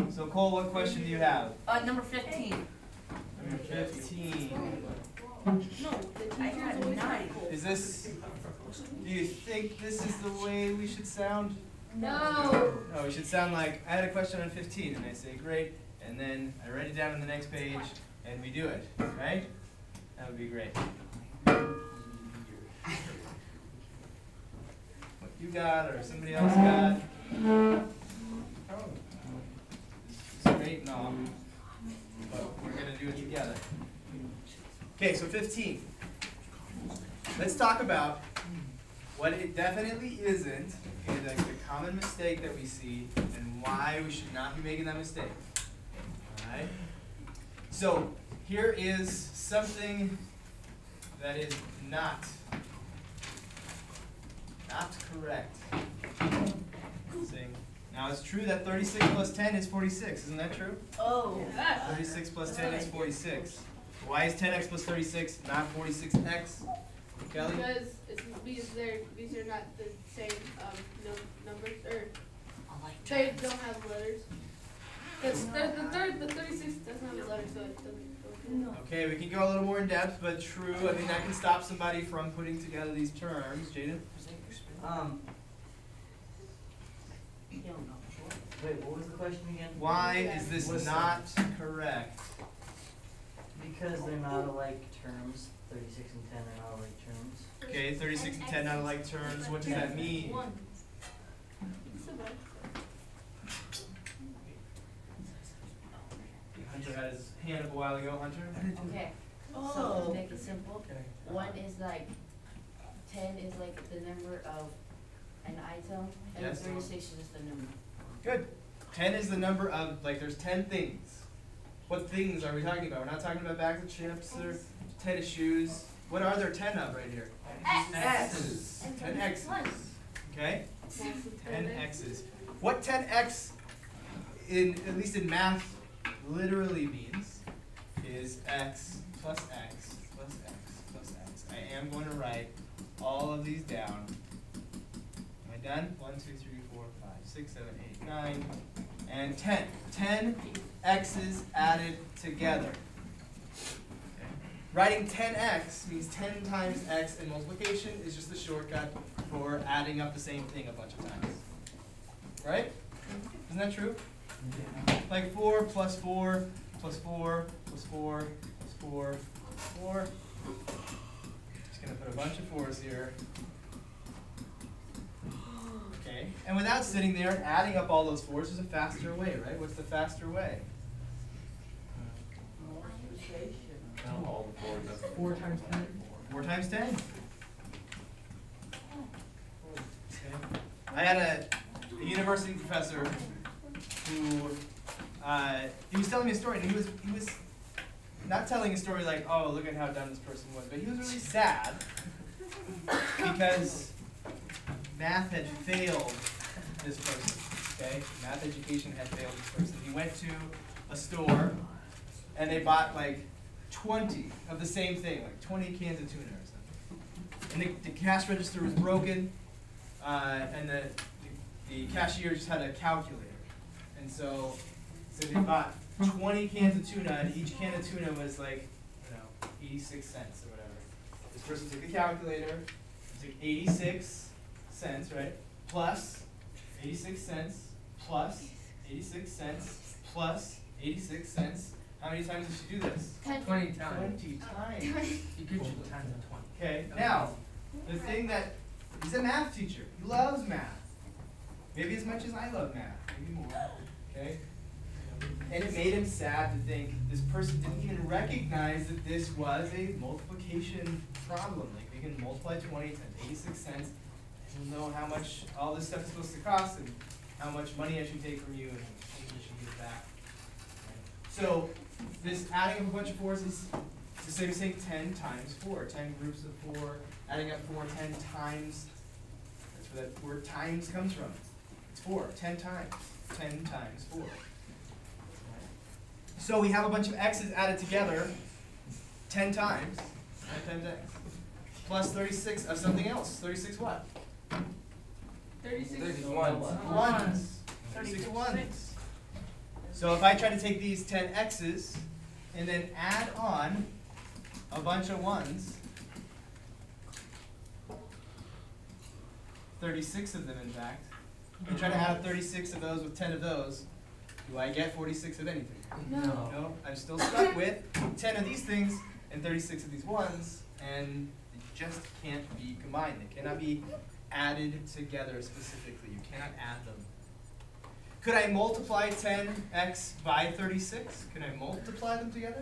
So Cole, what question do you have? Number 15. Number 15. No, I got 9. Is this, do you think this is the way we should sound? No. No, we should sound like, I had a question on 15, and I say, great, and then I write it down on the next page, and we do it, right? That would be great. What you got, or somebody else got? This is great and all, but we're going to do it together. Okay, so 15. Let's talk about what it definitely isn't, okay, like the common mistake that we see, and why we should not be making that mistake. Alright? So, here is something that is not correct. Now it's true that 36 plus 10 is 46, isn't that true? Oh. 36 plus 10 is 46. Why is 10x plus 36 not 46x? Kelly? Because these are not the same numbers, or they don't have letters. The 36 doesn't have a letter, so it doesn't. No. Okay, we can go a little more in depth, but true. I mean, that can stop somebody from putting together these terms. Jaden? Wait, what was the question again? Why is this not correct? Because they're not alike terms. 36 and 10 are not alike terms. Okay, 36 and 10 not alike terms. What does that mean? Hunter had his hand up a while ago. Hunter? Okay. So to make it simple, 1 is like 10 is like the number of an item, and Yes. 36 is just the number. Good. 10 is the number of, like, there's 10 things. What things are we talking about? We're not talking about bags of chips or tennis shoes. What are there 10 of right here? X's. 10 X's. Okay? 10 X's. What 10x, at least in math, literally means is x plus x plus x plus x. I am going to write all of these down. Am I done? 1, 2, 3, 4, 5, 6, 7, 8, 9, and 10. 10 x's added together. Okay. Writing 10x means 10 times x, and multiplication is just a shortcut for adding up the same thing a bunch of times. Right? Isn't that true? Like 4 plus 4 plus 4 plus 4 plus 4 plus 4. Just going to put a bunch of 4s here. Okay, and without sitting there and adding up all those 4s, there's a faster way, right? What's the faster way? All the 4s. That's 4 times 10. 4 times 10. Okay. I had a university professor who he was telling me a story, and he was not telling a story like, oh, look at how dumb this person was, but he was really sad because math had failed this person. Okay, math education had failed this person. He went to a store, and they bought like 20 of the same thing, like 20 cans of tuna or something. And the cash register was broken, and the cashier just had a calculator. And so they bought 20 cans of tuna, and each can of tuna was like, 86 cents or whatever. This person took the calculator, took 86 cents, right? Plus 86 cents, plus 86 cents, plus 86 cents. How many times did she do this? 20 times. 20 times. You could do 10 to 20. Okay, now, the thing that, he's a math teacher. He loves math. Maybe as much as I love math, maybe more, okay? And it made him sad to think this person didn't even recognize that this was a multiplication problem. Like, they can multiply 20 times 86 cents. I don't know how much all this stuff is supposed to cost and how much money I should take from you and how much I should give back. So, this adding up a bunch of 4s is the same as saying 10 times 4. 10 groups of 4, adding up 4 10 times. That's where that word times comes from. It's 4, 10 times. 10 times 4. So we have a bunch of x's added together 10 times. 10 times x. Plus 36 of something else. 36 what? 36 ones. Ones. 36 ones. So if I try to take these 10 x's and then add on a bunch of 1s, 36 of them in fact, and try to add up 36 of those with 10 of those, do I get 46 of anything? No, I'm still stuck with 10 of these things and 36 of these 1s, and they just can't be combined. They cannot be added together specifically. You cannot add them. Could I multiply 10x by 36? Can I multiply them together?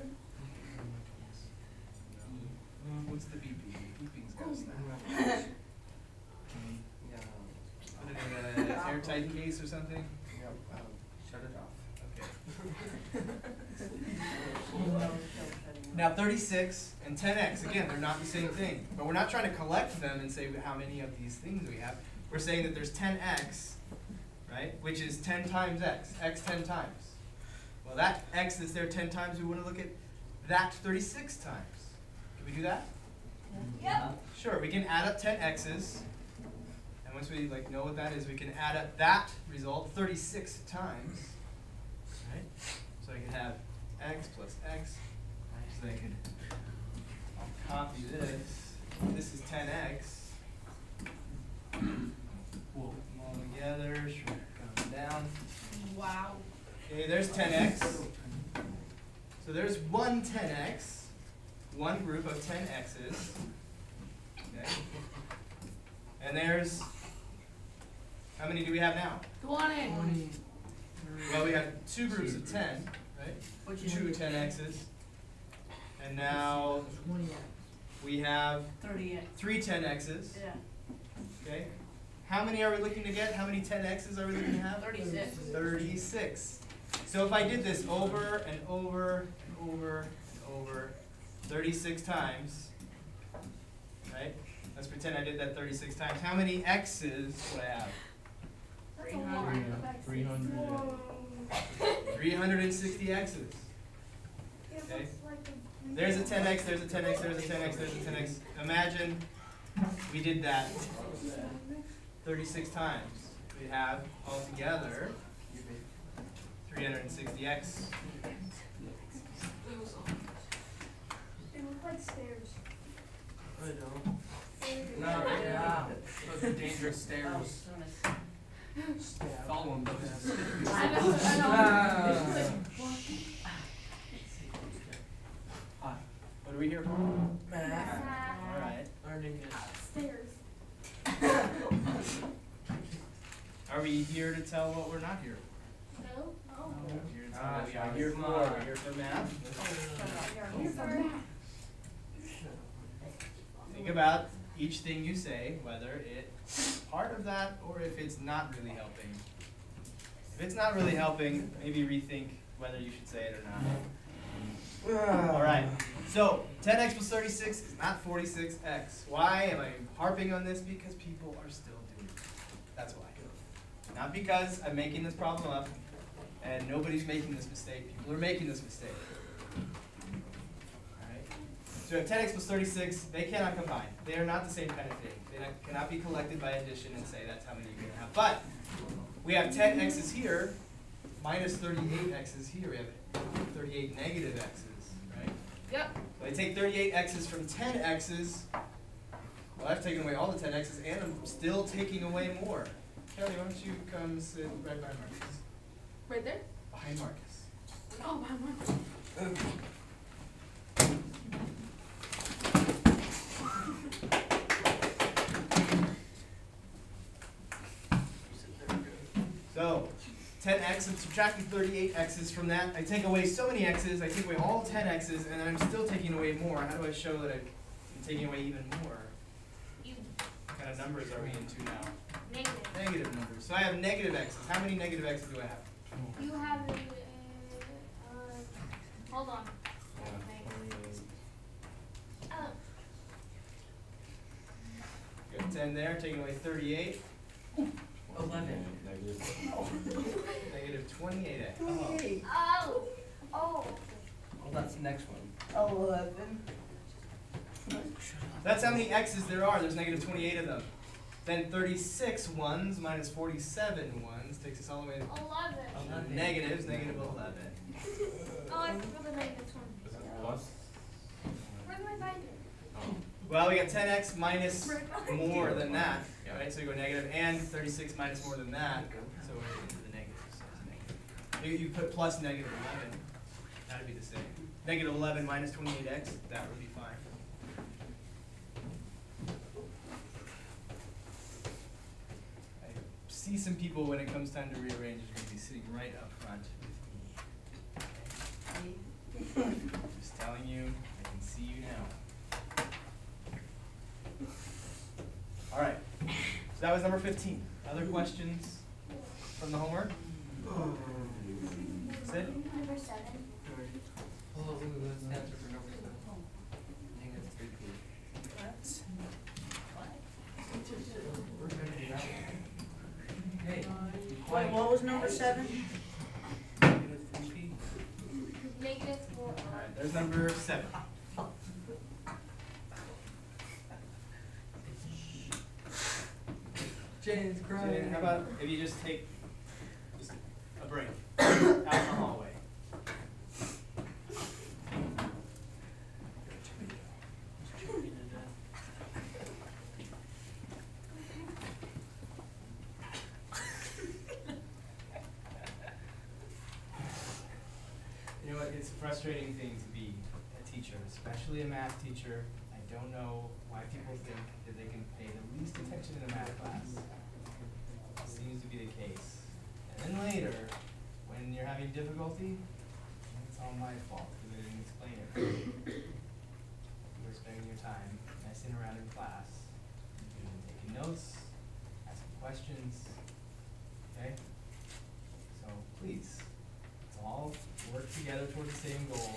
No. What's the beeping? Beeping's got a snap. Put it in an airtight case or something? Shut it off. Okay. Now 36 and 10x, again, they're not the same thing. But we're not trying to collect them and say how many of these things we have. We're saying that there's 10x, right, which is 10 times x 10 times. Well, that x that's there 10 times, we want to look at that 36 times. Can we do that? Yep. Sure, we can add up 10 x's. And once we know what that is, we can add up that result 36 times. Right? So I can have x plus x. So I can copy this. This is 10x. Put them all together. Sure, come down. Wow. Okay, there's 10x. So there's one 10x, one group of 10 x's. Okay. And there's, how many do we have now? 20. Well, we have two groups of 10, right? Two 10x's. And now we have 38. three 10x's. Yeah. Okay. How many are we looking to get? How many 10x's are we looking to have? 36. 36. So if I did this over and over and over and over 36 times, right? Let's pretend I did that 36 times. How many x's would I have? That's a lot. 300. Whoa. 360 x's. Okay. There's a 10x, there's a 10x, there's a 10x, there's a 10x. Imagine we did that 36 times. We have altogether 360x. They look like stairs. I don't. No, Yeah. those are dangerous stairs. Follow them. I know. What are we here for? All right. Learning it. Stairs. Are we here to tell what we're not here? No? Oh. We're here to tell what we are here for. We're here for math. Here for math. Think about each thing you say, whether it's part of that or if it's not really helping. If it's not really helping, maybe rethink whether you should say it or not. All right. So 10x plus 36 is not 46x. Why am I harping on this? Because people are still doing it. That's why. Not because I'm making this problem up and nobody's making this mistake. People are making this mistake. Alright? So if 10x plus 36, they cannot combine. They are not the same kind of thing. They cannot be collected by addition and say that's how many you're going to have. But we have 10 x's here minus 38 x's here. We have 38 negative x's, right? Yep. So I take 38 x's from 10 x's. Well, I've taken away all the 10 x's and I'm still taking away more. Kelly, why don't you come sit right by Marcus? Right there? Behind Marcus. Oh, my God. So, 10x, I'm subtracting 38 x's from that. I take away so many x's, I take away all 10 x's, and then I'm still taking away more. How do I show that I'm taking away even more? What kind of numbers are we into now? Negative. Negative numbers. So I have negative x's. How many negative x's do I have? You have, hold on. Got 10 there, taking away 38. 11. Negative 28x. Oh. Oh. Well, that's the next one. 11. That's how many x's there are. There's negative 28 of them. Then 36 ones minus 47 ones takes us all the way to 11. negatives, negative 11. Oh, I forgot the negative one. Is it plus? Where do I find it? Oh. Well, we got 10x minus more than that, Yeah. right? So we go negative, and 36 minus more than that, so we're into the negatives. So it's negative. You put plus negative 11, that would be the same. Negative 11 minus 28x, that would be fine. I see some people when it comes time to rearrange are going to be sitting right up front with me. Okay? Just telling you, I can see you now. All right, so that was number 15. Other questions from the homework? Sid? Number 7. Oh, look at that answer for number 7. Negative 3p. We're gonna do that one. Hey, be Wait, quiet. what was number 7? Negative 3p. Negative 4. All right, there's number 7. Jane's crying. Sid, how about if you just take just a break out in the hallway? You know what, it's a frustrating thing to be a teacher, especially a math teacher. I don't know why people think that they can pay the least attention in a math class. It seems to be the case. And then later, when you're having difficulty, it's all my fault because I didn't explain it. You were spending your time messing around in class, taking notes, asking questions, okay? So please, let's all work together toward the same goal.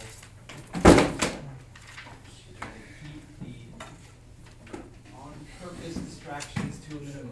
Try to keep the on-purpose distractions to a minimum.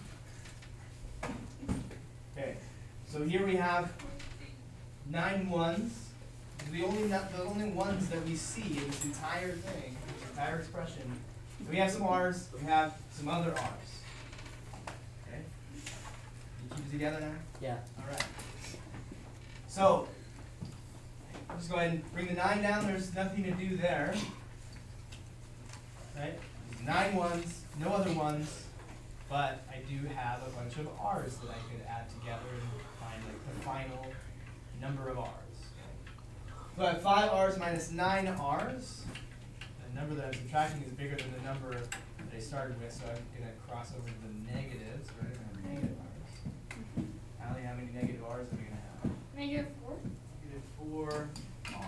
Okay, so here we have 9 ones. The only ones that we see in this entire thing, this entire expression. We have some R's, we have some other R's. Okay? You keep it together now? Yeah. Alright. So, just go ahead and bring the 9 down, there's nothing to do there. Right? 9 ones, no other ones, but I do have a bunch of R's that I could add together and find like the final number of R's. So I have 5 R's minus 9 R's. The number that I'm subtracting is bigger than the number that I started with, so I'm going to cross over to the negatives. Right? I'm going to have negative R's. Allie, how many negative R's are we going to have? Negative 4. Negative 4R.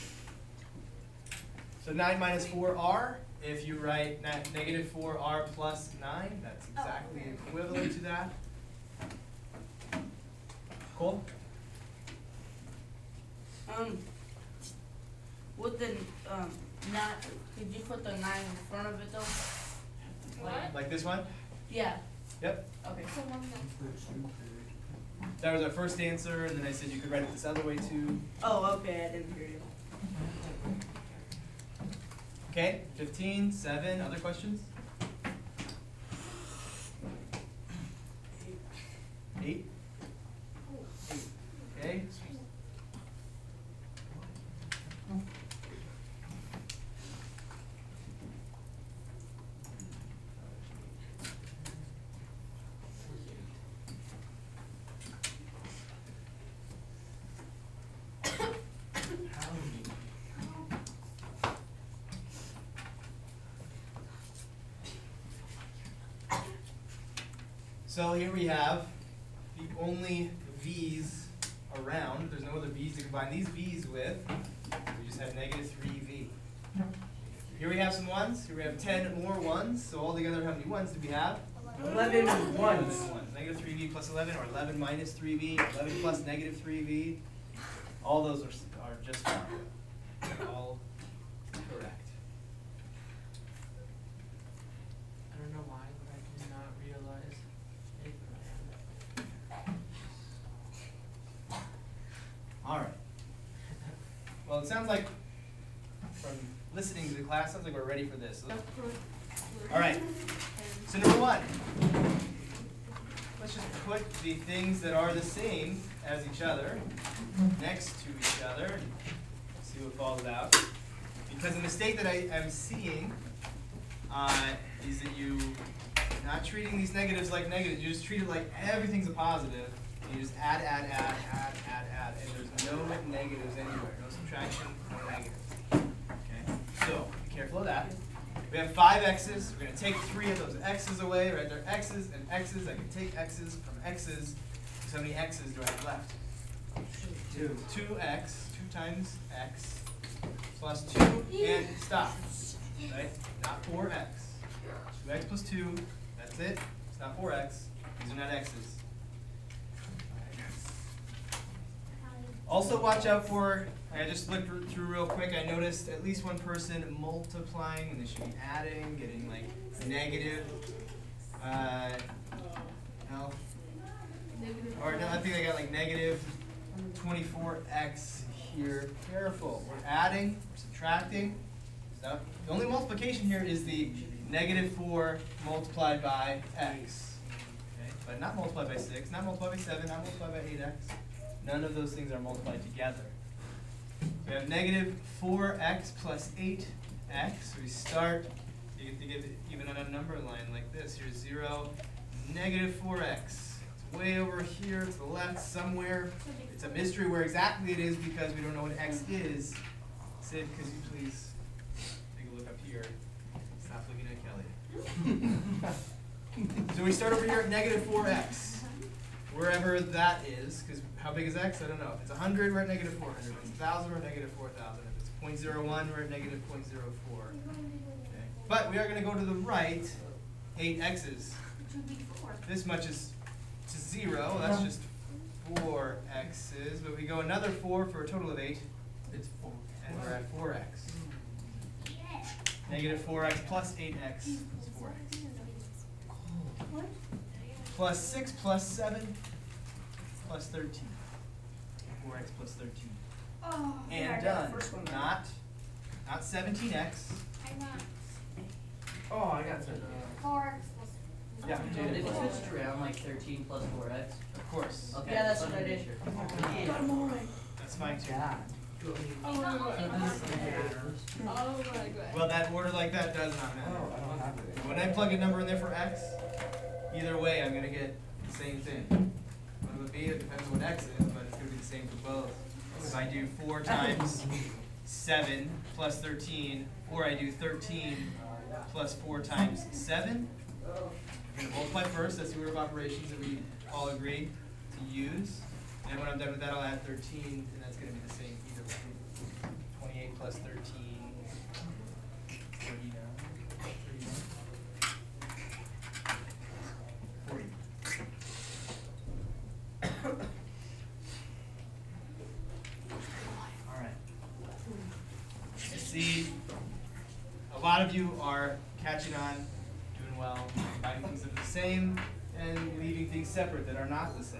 So 9 minus 4R, if you write negative 4R plus 9, that's exactly equivalent to that. Cool? With the, not, could you put the 9 in front of it though? What? Like this one? Yeah, Yep. okay. So 1 next. That was our first answer, and then I said you could write it this other way too. Oh, okay, I didn't hear you. Okay, 15, 7, other questions? 8? Okay. So here we have the only V's around. There's no other V's to combine these V's with. We just have negative 3V. Here we have some ones. Here we have 10 more ones. So altogether, how many ones do we have? 11 ones. 11 ones. Negative 3V plus 11, or 11 minus 3V, 11 plus negative 3V. All those are just fine. They're all correct. I don't know why, but I did not realize All right. Well, it sounds like from listening to the class, sounds like we're ready for this. All right. So number 1. let's just put the things that are the same as each other next to each other and see what falls out. Because the mistake that I am seeing is that you're not treating these negatives like negatives. You just treat it like everything's a positive. And you just add, and there's no negatives anywhere. No subtraction, no negatives. Okay? So, be careful of that. We have 5 x's. We're going to take 3 of those x's away. Right there, x's and x's. I can take x's from x's. So how many x's do I have left? 2. 2x, 2 times x, plus 2, and stop. Right? Not 4x. 2x plus 2, that's it. It's not 4x. These are not x's. Also watch out for, I just looked through real quick, I noticed at least one person multiplying, and they should be adding, getting like negative, no. Or no, I think I got like negative 24x here. Careful, we're adding, we're subtracting. So the only multiplication here is the negative 4 multiplied by x. Okay? But not multiplied by 6, not multiplied by 7, not multiplied by 8x. None of those things are multiplied together. We have negative 4x plus 8x. So we start, you get to give it even on a number line like this. Here's 0, negative 4x. It's way over here to the left somewhere. It's a mystery where exactly it is because we don't know what x is. Sid, could you please take a look up here? Stop looking at Kelly. So we start over here at negative 4x. Wherever that is, because how big is x? I don't know. If it's 100, we're at negative 400. If it's 1,000, we're at negative 4,000. If it's 0.01, we're at negative 0.04. Okay. But we are going to go to the right 8 x's. This much is to 0. That's just 4 x's. But we go another 4 for a total of 8. It's 4. And we're at 4x. Negative 4x plus 8x is 4x. Plus 6 plus 7 plus 13. 4x plus 13. Oh, And done. Not 17x. Oh, I got it. 4x Yeah, Did you switch around like 13 plus 4x? of course. Okay. Yeah, that's let what me I make did. sure. That's fine too. Oh my god. Well, that order like that does not matter. When I plug a number in there for x, either way I'm going to get the same thing. What it would be, it depends on what x is, but it's going to be the same for both. If I do 4 times 7 plus 13, or I do 13 plus 4 times 7, I'm going to multiply first. That's the order of operations that we all agree to use. And when I'm done with that, I'll add 13, and that's going to be the same either way. 28 plus 13, 39, 40. All right. I see a lot of you are catching on, doing well, combining things that are the same and leaving things separate that are not the same.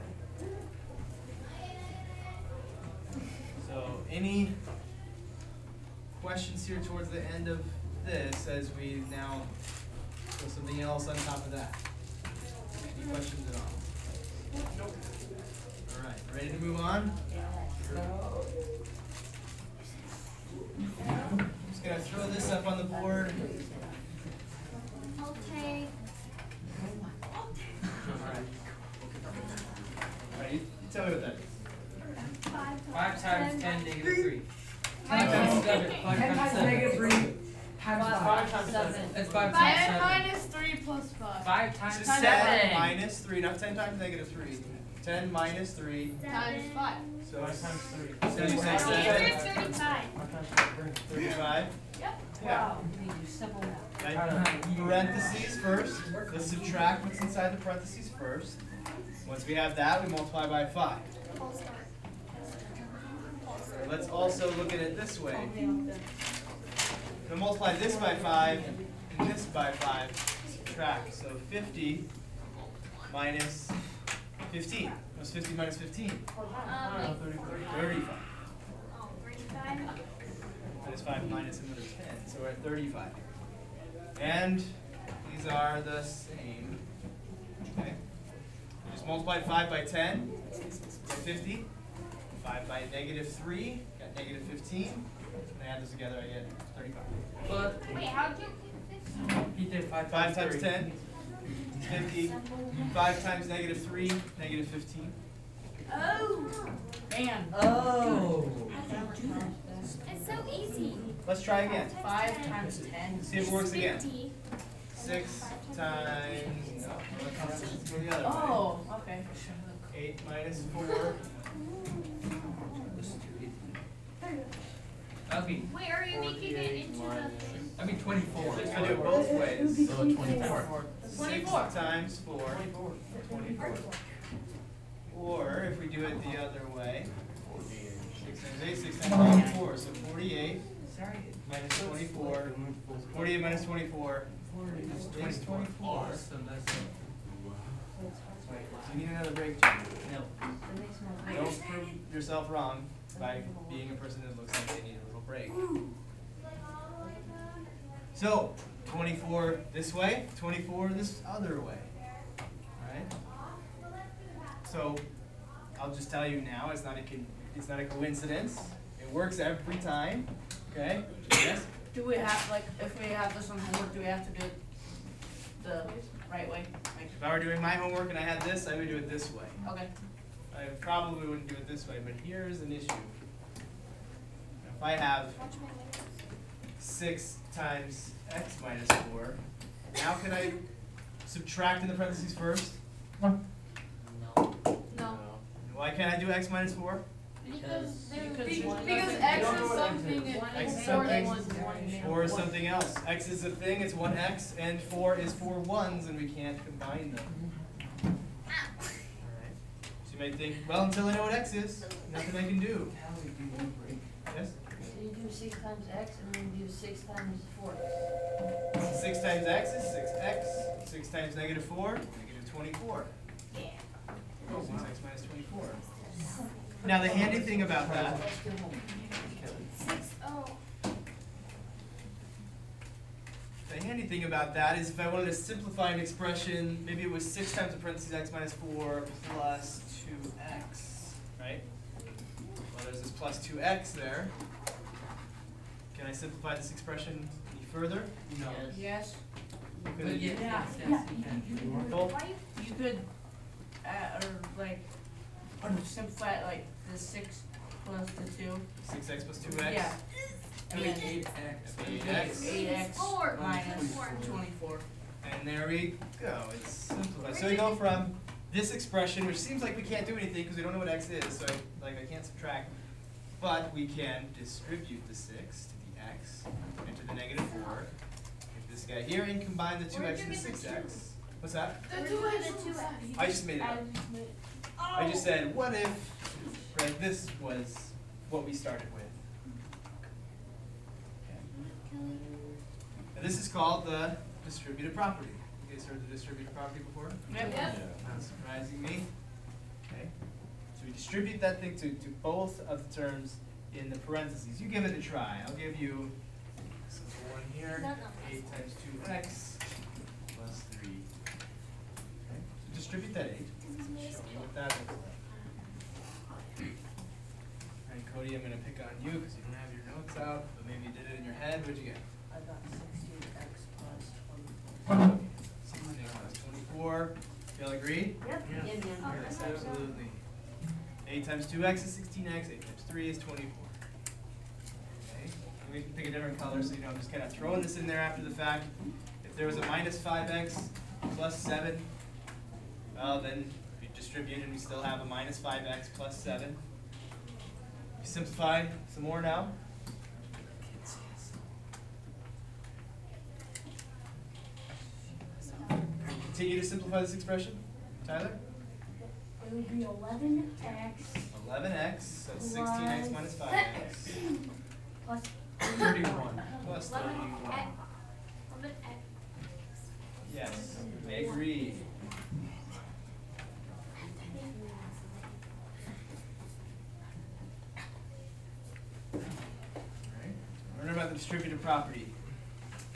So any questions here towards the end of this as we now put something else on top of that? Any questions at all? Nope. All right, ready to move on? I'm just going to throw this up on the board. Okay. All right. All right, you tell me what that is. 5 times 10, negative 3. 10 times 7. 5 times 7. negative 3 times 5 times 7. That's 5 times 5 7. minus 3 plus 5. 5 times So 7. 7 minus 3, not 10 times negative 3. 10 minus 3. Times 5. So 5 times 3. So you say It's 7. 35. 35. Yep. Yeah. We do simple math. Right. Parentheses first. Let's subtract what's inside the parentheses first. Once we have that, we multiply by 5. Let's also look at it this way. We'll multiply this by 5 and this by 5. Subtract. So 50 minus 15. What's 50 minus 15? 35. That is 5 minus another 10. So we're at 35. And these are the same. Okay? multiply 5 by 10, get 50. 5 by negative 3, got negative 15. And I add those together, I get 35. But Wait, how'd you get this? he did 5 5 times times 10, 50. 5 times negative 3, negative 15. Oh, Man. Oh. it's so easy. Let's try again. 5 times 10. See if it works again. 6 times, no, let's go the other way. Oh, okay. 8 minus 4. that'd be Wait, are you making it into the? 24. Let's do it both ways. So 24. 6 times 4. 24. Or if we do it the other way, 6 times 8, 6 times 24. So 48 minus 24. 48 minus 24 is 24. Awesome, that's it. Do you need another break, Jim? No. The next one. Don't prove yourself wrong by being a person that looks like they need a little break. So, 24 this way, 24 this other way. Alright? So, I'll just tell you now, it's not a coincidence. It works every time. Okay? Yes? Do we have, like, if we have this on homework, do we have to do it the right way? Like, If I were doing my homework and I had this, I would do it this way. okay. I probably wouldn't do it this way, but here's an issue. If I have 6 times x minus 4, now can I subtract in the parentheses first? No. No. Why can't I do x minus 4? Because. Because X is something and X is 4 something. is 4 is something else. X is a thing, it's 1x, and 4 is 4 ones, and we can't combine them. Alright. So you might think, well, until I know what x is, nothing I can do. Yes? So you do 6 times x and then you do 6 times 4. 6 times x is 6x. 6 times negative 4, negative 24. Yeah. Oh, 6x minus 24. Now the handy thing about that, Let's go home. 6, oh. the handy thing about that is if I wanted to simplify an expression, maybe it was 6 times the parentheses x minus 4 plus 2x, right? Well, there's this plus 2x there. Can I simplify this expression any further? No. Yes. But yes, Yeah. yes, you can. Both? Why You could, or like, simplify it like the 6 plus the 2. 6x plus 2x? Yeah. I mean, And 8x. 8x. 8x 4 minus 24. 24. And there we go, it's simplified. So we go from this expression, which seems like we can't do anything because we don't know what x is, so I can't subtract. But we can distribute the 6 to the x and to the negative 4. Get this guy here and combine the 2x and the 6x. What's that? The 2 and the 2X. I just made it up. I just said, what if, right, this was what we started with. Okay. And this is called the distributive property. You guys heard the distributive property before? Yep. Not surprising me. Okay. So we distribute that thing to both of the terms in the parentheses. You give it a try. I'll give you this little one here. 8 times 2x plus 3. Okay. So distribute that 8. Show me what that looks like. Alright, Cody, I'm going to pick on you because you don't have your notes out, but maybe you did it in your head. What'd you get? I got 16x plus 24. 16 plus 24. You all agree? Yep. Yeah. Yes, absolutely. 8 times 2x is 16x, 8 times 3 is 24. Okay, and we can pick a different color so you know I'm just kind of throwing this in there after the fact. If there was a minus 5x plus 7, well then we distribute and we still have a minus 5x plus 7. We simplify some more now. Continue to simplify this expression. Tyler? It would be 11x 11x, so that's 16x minus 5x. plus 31. Plus 11 31. X. 11X. Yes, I agree. Alright, learn about the distributive property.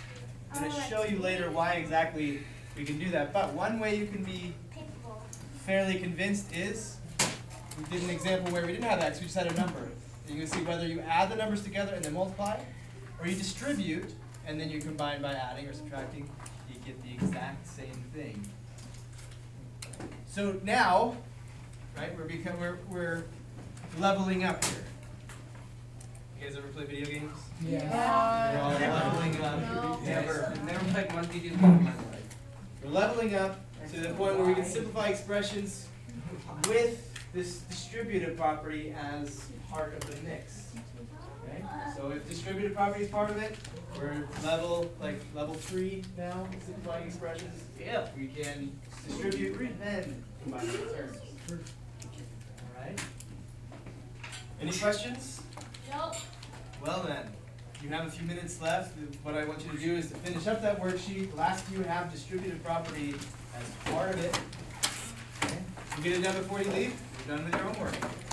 I'm going to show you later why exactly we can do that, but one way you can be fairly convinced is, we did an example where we didn't have x, we just had a number. You can see whether you add the numbers together and then multiply, or you distribute and then you combine by adding or subtracting, you get the exact same thing. So now, right, we're leveling up here. You guys ever play video games? Yeah. We're all leveling up. No. Never played one video game in my life. We're leveling up to the point where we can simplify expressions with this distributive property as part of the mix. Okay? So if distributive property is part of it, we're level 3 now, simplifying expressions. If we can distribute then combine the terms. Alright? Any questions? Nope. Well then, you have a few minutes left. What I want you to do is to finish up that worksheet. Last few have distributive property as part of it. Okay? You get it done before you leave, you're done with your homework.